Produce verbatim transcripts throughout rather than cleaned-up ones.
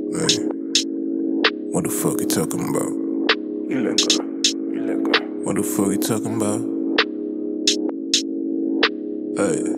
Hey, what the fuck you talking about? Ilega, Ilega. What the fuck you talking about? Hey.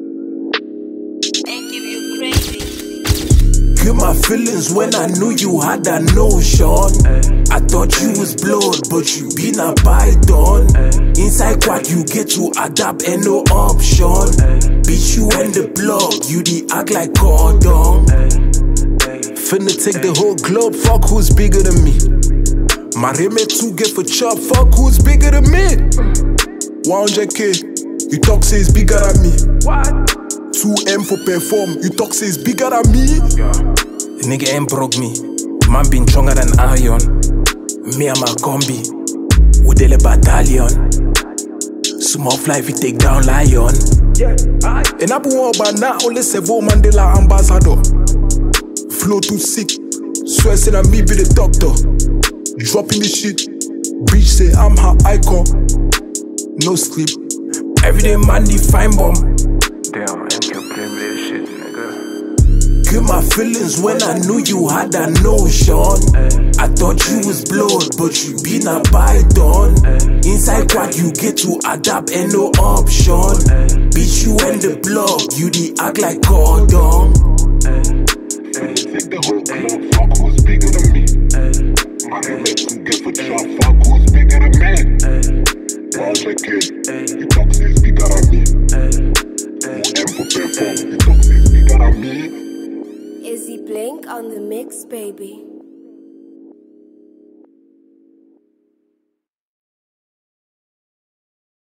Ncubeyourcrazy. Get my feelings when I knew you had a notion. I thought you was blood, but you been a python. Inside quat you get to adapt and no option. Bitch, you and the block, you the act like Cordon. Finna take the whole globe, fuck who's bigger than me. My Reme two get for chop, fuck who's bigger than me. one hundred K, you talk say it's bigger than me. What? two M for perform, you talk say it's bigger than me. Yeah. Nigga ain't broke me, man been stronger than iron. Me and Ma Combi, with the Battalion. Small fly if you take down lion. Yeah, I. And I be one about now, only Servo Man de la ambassador. Flow too sick, swear say that me be the doctor. Dropping the shit, bitch say I'm her icon. No sleep, Everyday man define bomb. Damn, I can't play me this shit, nigga. Get my feelings when I knew you had a notion. I thought you was blood, but you been a python. Inside quat you get to adapt and no option. Bitch, you and the block, you the act like Cordon. Take the whole club, fuck who's bigger than me. My name is to get for chop, fuck who's bigger than me. one hundred K, you talk say it's bigger than me. two M for perform, you talk say it's bigger than me. Is he blink on the mix, baby?